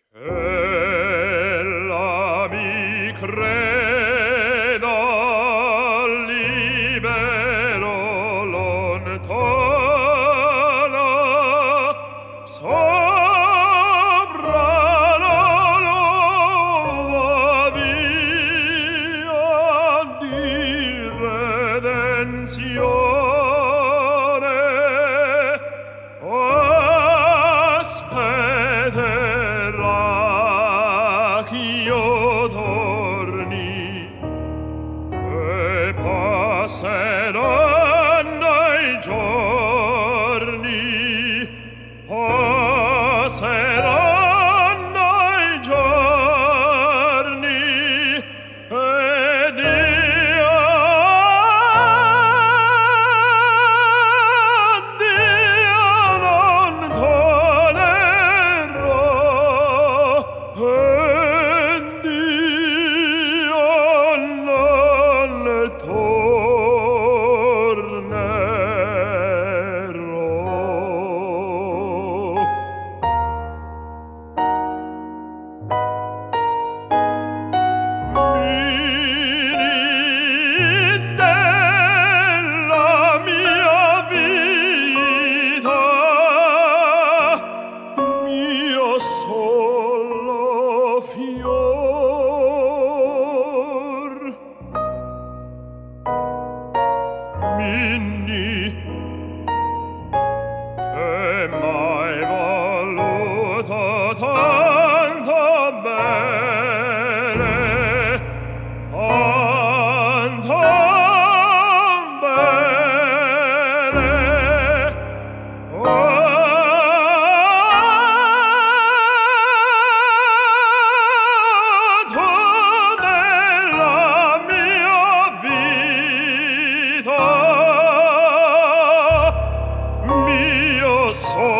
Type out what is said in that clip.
Ella mi creda libero lontana sopra la nuova via di redenzione. Aspetterà ch'io torni e passeranno i giorni, passeranno i giorni ed io non tolerò ed io non tornerò. Miri della mia vita, mio solo fior, Minni, che m'hai voluto tanto bene, tanto bene. Tu della mia vita, mio solo